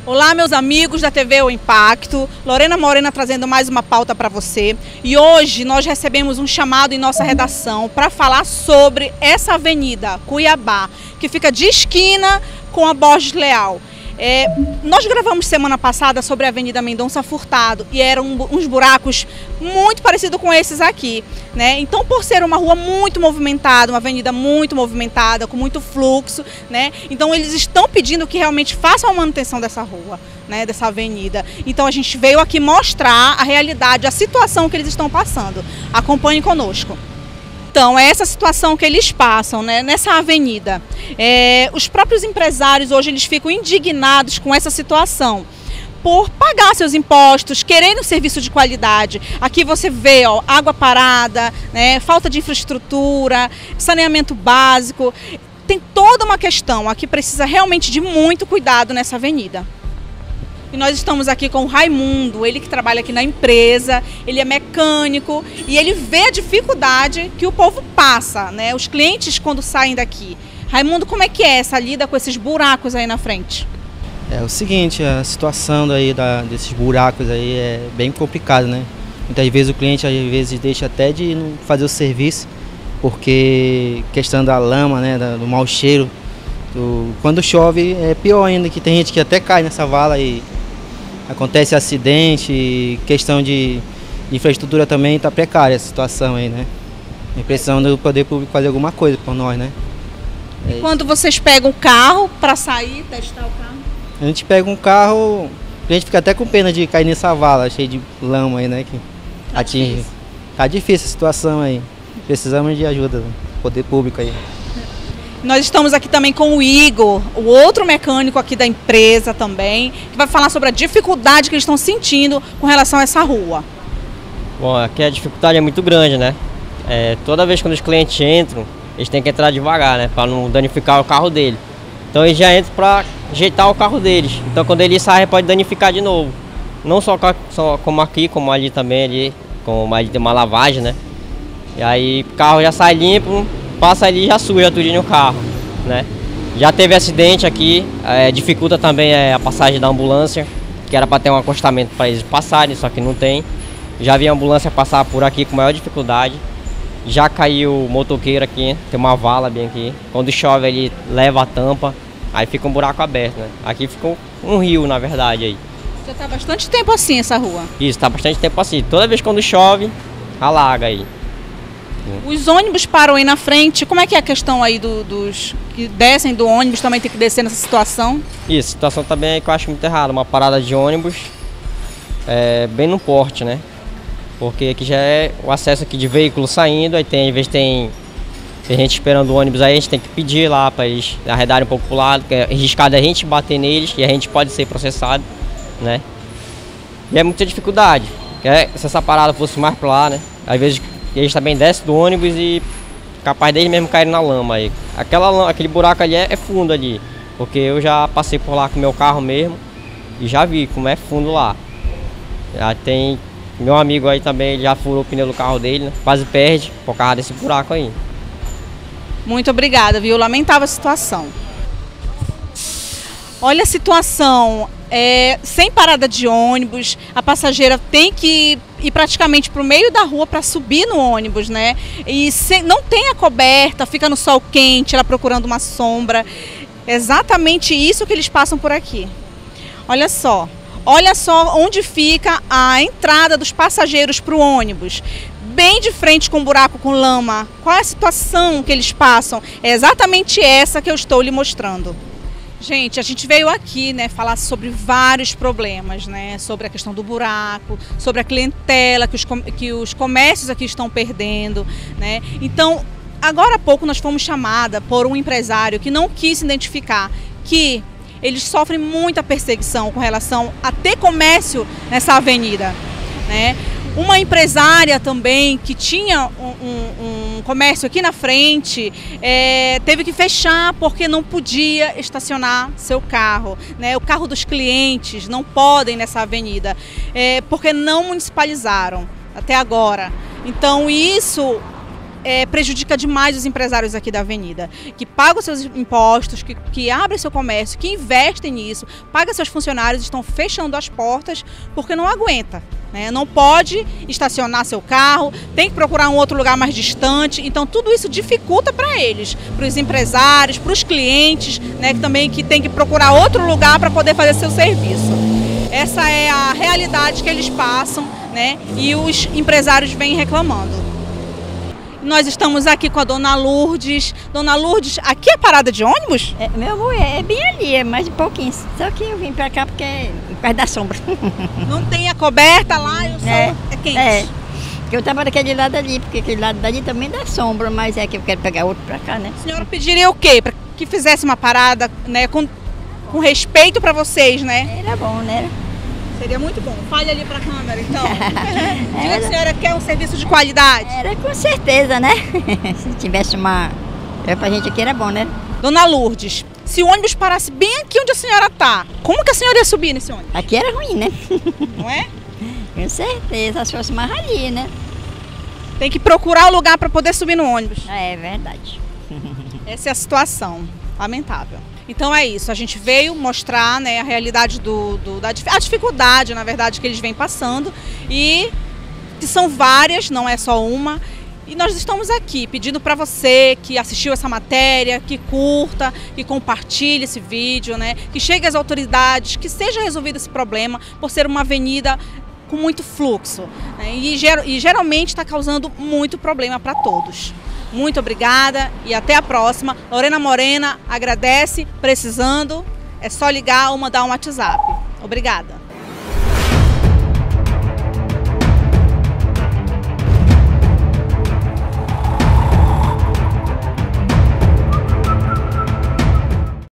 Olá, meus amigos da TV O Impacto, Lorena Morena trazendo mais uma pauta para você. E hoje nós recebemos um chamado em nossa redação para falar sobre essa avenida Cuiabá, que fica de esquina com a Borges Leal. Nós gravamos semana passada sobre a Avenida Mendonça Furtado e eram uns buracos muito parecidos com esses aqui, né? Então, por ser uma rua muito movimentada, uma avenida muito movimentada, com muito fluxo, né? Então, eles estão pedindo que realmente façam a manutenção dessa rua, né? Dessa avenida. Então, a gente veio aqui mostrar a realidade, a situação que eles estão passando. Acompanhem conosco. Então, é essa situação que eles passam, né, nessa avenida. Os próprios empresários hoje eles ficam indignados com essa situação, por pagar seus impostos, querendo serviço de qualidade. Aqui você vê, ó, água parada, né, falta de infraestrutura, saneamento básico. Tem toda uma questão, aqui precisa realmente de muito cuidado nessa avenida. E nós estamos aqui com o Raimundo, ele que trabalha aqui na empresa, ele é mecânico e ele vê a dificuldade que o povo passa, né? Os clientes quando saem daqui. Raimundo, como é que é essa lida com esses buracos aí na frente? É o seguinte, a situação desses buracos aí é bem complicada, né? Muitas vezes o cliente deixa até de não fazer o serviço, porque questão da lama, né, do mau cheiro. Quando chove é pior ainda, que tem gente que até cai nessa vala e acontece acidente, questão de infraestrutura também está precária a situação aí, né? E precisamos do poder público fazer alguma coisa por nós, né? E quando vocês pegam o carro para sair, testar o carro? A gente pega um carro, a gente fica até com pena de cair nessa vala cheia de lama aí, né? Que atinge. Difícil. Tá difícil a situação aí. Precisamos de ajuda do poder público aí. Nós estamos aqui também com o Igor, o outro mecânico aqui da empresa também, que vai falar sobre a dificuldade que eles estão sentindo com relação a essa rua. Bom, aqui a dificuldade é muito grande, né? Toda vez que os clientes entram, eles têm que entrar devagar, né? Para não danificar o carro dele. Então eles já entram para ajeitar o carro deles. Então quando ele sai, pode danificar de novo. Não só como aqui, como ali também, como ali tem uma lavagem, né? E aí o carro já sai limpo, passa ali e já suja tudinho no carro, né? Já teve acidente aqui, dificulta também a passagem da ambulância, que era para ter um acostamento para eles passarem, só que não tem. Já vi a ambulância passar por aqui com maior dificuldade. Já caiu o motoqueiro aqui, tem uma vala bem aqui. Quando chove ele leva a tampa, aí fica um buraco aberto, né? Aqui ficou um rio, na verdade, aí. Já está bastante tempo assim essa rua? Isso, está bastante tempo assim. Toda vez quando chove, alaga aí. Os ônibus param aí na frente, como é que é a questão aí dos que descem do ônibus, também tem que descer nessa situação? Isso, a situação também é que eu acho muito errada, uma parada de ônibus bem no porte, né? Porque aqui já é o acesso aqui de veículo saindo, aí às vezes tem gente esperando o ônibus aí, a gente tem que pedir lá para eles arredarem um pouco pro lado, porque é arriscado a gente bater neles e a gente pode ser processado, né? E é muita dificuldade, se essa parada fosse mais para lá, né? Às vezes eles também descem do ônibus e capaz deles mesmo caírem na lama aí. Aquele buraco ali é fundo ali, porque eu já passei por lá com o meu carro mesmo e já vi como é fundo lá. Já tem meu amigo aí também, ele já furou o pneu do carro dele, né? Quase perde por causa desse buraco aí. Muito obrigada, viu? Lamentável a situação. Olha a situação, sem parada de ônibus, a passageira tem que ir praticamente para o meio da rua para subir no ônibus, né? E não tem a coberta, fica no sol quente, ela procurando uma sombra. Exatamente isso que eles passam por aqui. Olha só onde fica a entrada dos passageiros para o ônibus. Bem de frente com um buraco com lama. Qual é a situação que eles passam? É exatamente essa que eu estou lhe mostrando. Gente, a gente veio aqui, né, falar sobre vários problemas, né, sobre a questão do buraco, sobre a clientela que os comércios aqui estão perdendo, né. Então, agora há pouco nós fomos chamada por um empresário que não quis se identificar, que eles sofrem muita perseguição com relação a ter comércio nessa avenida, né. Uma empresária também que tinha um comércio aqui na frente, teve que fechar porque não podia estacionar seu carro, né? O carro dos clientes não podem nessa avenida, porque não municipalizaram até agora. Então isso prejudica demais os empresários aqui da avenida, que pagam seus impostos, que abrem seu comércio, que investem nisso, pagam seus funcionários, estão fechando as portas porque não aguenta, né? Não pode estacionar seu carro, tem que procurar um outro lugar mais distante, então tudo isso dificulta para eles, para os empresários, para os clientes, né, que tem que procurar outro lugar para poder fazer seu serviço. Essa é a realidade que eles passam, né, e os empresários vêm reclamando. Nós estamos aqui com a Dona Lourdes. Dona Lourdes, aqui é parada de ônibus? Meu amor, é bem ali, é mais um pouquinho. Só que eu vim pra cá porque é por causa da sombra. Não tem a coberta lá e o sol é quente? Porque eu tava daquele lado ali, porque aquele lado dali também dá sombra, mas é que eu quero pegar outro pra cá, né? A senhora pediria o quê? Para que fizesse uma parada, né, com respeito para vocês, né? Era bom, né? Seria muito bom. Fale ali para a câmera, então. Diga que a senhora quer um serviço de qualidade. Era com certeza, né? Se tivesse uma... pra gente aqui era bom, né? Dona Lourdes, se o ônibus parasse bem aqui onde a senhora está, como que a senhora ia subir nesse ônibus? Aqui era ruim, né? Não é? Com certeza, se fosse mais ali, né? Tem que procurar o lugar para poder subir no ônibus. É verdade. Essa é a situação, lamentável. Então é isso, a gente veio mostrar, né, a realidade a dificuldade, na verdade, que eles vêm passando, e que são várias, não é só uma. E nós estamos aqui pedindo para você que assistiu essa matéria, que curta, que compartilhe esse vídeo, né, que chegue às autoridades, que seja resolvido esse problema, por ser uma avenida com muito fluxo, né, e geralmente está causando muito problema para todos. Muito obrigada e até a próxima. Lorena Morena agradece, precisando, é só ligar ou mandar um WhatsApp. Obrigada.